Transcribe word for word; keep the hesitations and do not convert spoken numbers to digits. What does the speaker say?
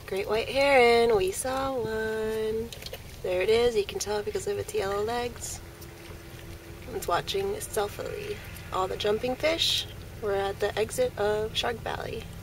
Great white heron, we saw one. There it is, you can tell because of its yellow legs. It's watching stealthily. All the jumping fish, we're at the exit of Shark Valley.